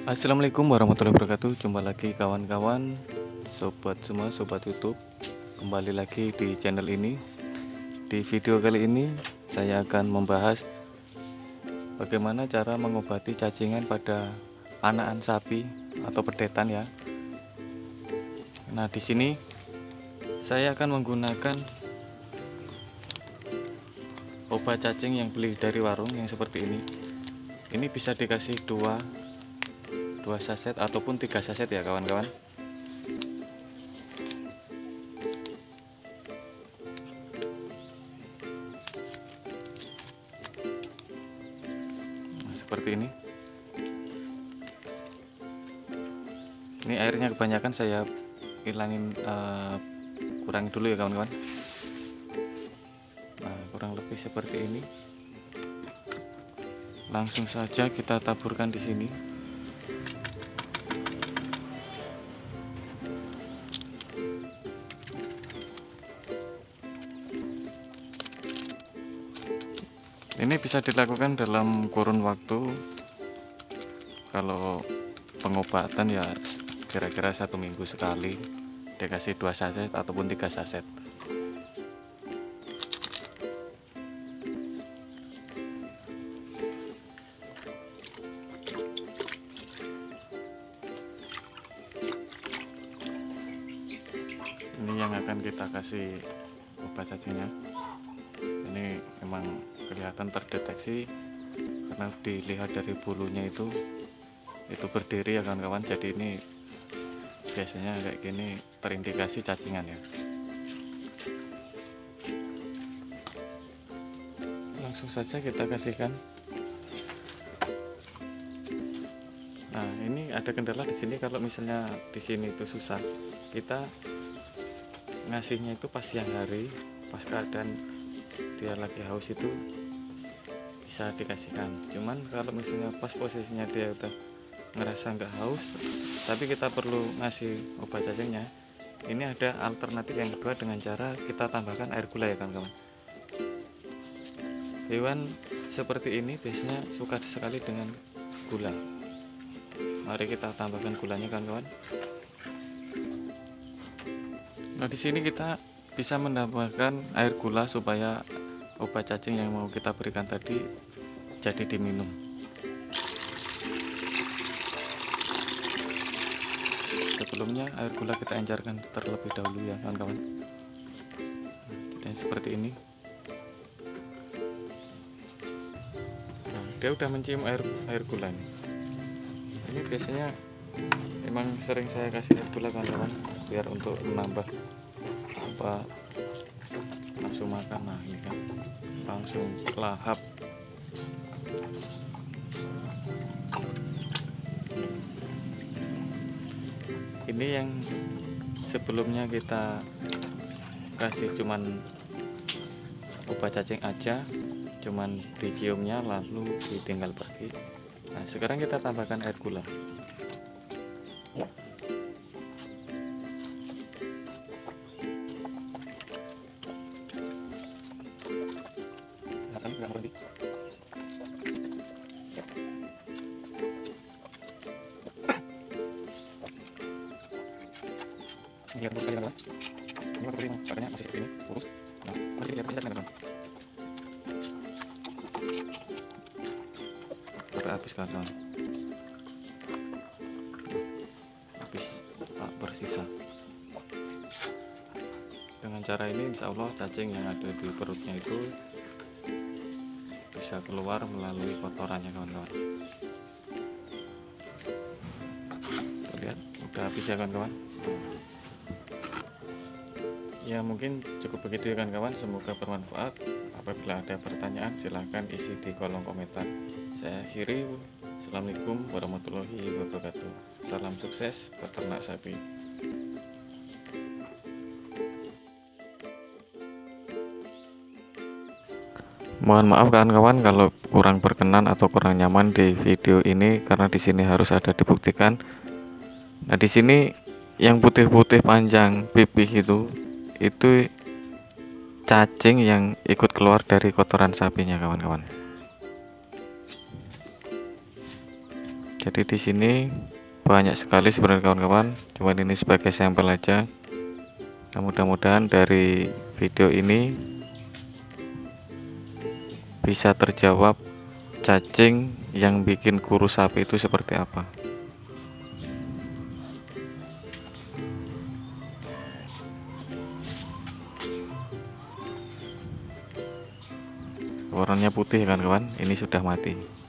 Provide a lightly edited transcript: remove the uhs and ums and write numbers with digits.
Assalamualaikum warahmatullahi wabarakatuh. Jumpa lagi kawan-kawan, sobat semua, sobat YouTube. Kembali lagi di channel ini. Di video kali ini saya akan membahas bagaimana cara mengobati cacingan pada anakan sapi atau pedetan ya. Nah, di sini saya akan menggunakan obat cacing yang beli dari warung yang seperti ini. Ini bisa dikasih dua saset ataupun 3 saset ya kawan-kawan. Nah, seperti ini. Ini airnya kebanyakan, saya hilangin, kurangi dulu ya kawan-kawan. Nah, kurang lebih seperti ini. Langsung saja kita taburkan di sini. Ini bisa dilakukan dalam kurun waktu, kalau pengobatan ya kira-kira 1 minggu sekali, dikasih 2 saset ataupun 3 saset. Ini yang akan kita kasih obat cacingnya. Ini memang kelihatan terdeteksi karena dilihat dari bulunya itu berdiri ya kawan-kawan. Jadi ini biasanya kayak gini terindikasi cacingan ya. Langsung saja kita kasihkan. Nah, ini ada kendala di sini, kalau misalnya di sini itu susah, kita ngasihnya itu pas siang hari, pas keadaan dia lagi haus itu bisa dikasihkan. Cuman kalau misalnya pas posisinya dia udah ngerasa nggak haus tapi kita perlu ngasih obat cacingnya, ini ada alternatif yang kedua dengan cara kita tambahkan air gula ya kawan-kawan. Hewan seperti ini biasanya suka sekali dengan gula. Mari kita tambahkan gulanya kawan-kawan. Nah, di sini kita bisa menambahkan air gula supaya obat cacing yang mau kita berikan tadi jadi diminum. Sebelumnya air gula kita encerkan terlebih dahulu ya kawan-kawan. Nah, seperti ini. Nah, dia udah mencium air gula nih. Ini biasanya emang sering saya kasih air gula kawan-kawan, biar untuk menambah langsung makan. Nah, ini kan langsung lahap. Ini yang sebelumnya kita kasih cuman obat cacing aja, cuman diciumnya lalu ditinggal pergi. Nah, sekarang kita tambahkan air gula. Lihat lurus saja kawan. Ini waktu ini katanya masih seperti ini lurus. Nah, masih lihat kawan. Sampai habis kawan. Habis tak bersisa. Dengan cara ini insya Allah cacing yang ada di perutnya itu bisa keluar melalui kotorannya kawan-kawan. Lihat udah habis ya kawan-kawan. Ya, mungkin cukup begitu ya kawan-kawan, semoga bermanfaat. Apabila ada pertanyaan silahkan isi di kolom komentar. Saya akhiri, Assalamualaikum warahmatullahi wabarakatuh. Salam sukses peternak sapi. Mohon maaf kawan-kawan kalau kurang berkenan atau kurang nyaman di video ini, karena di sini harus ada dibuktikan. Nah, di sini yang putih-putih panjang pipih itu cacing yang ikut keluar dari kotoran sapinya kawan-kawan. Jadi di sini banyak sekali sebenarnya kawan-kawan, cuman ini sebagai sampel aja. Nah, mudah-mudahan dari video ini bisa terjawab cacing yang bikin kurus sapi itu seperti apa. Warnanya putih kan kawan, ini sudah mati.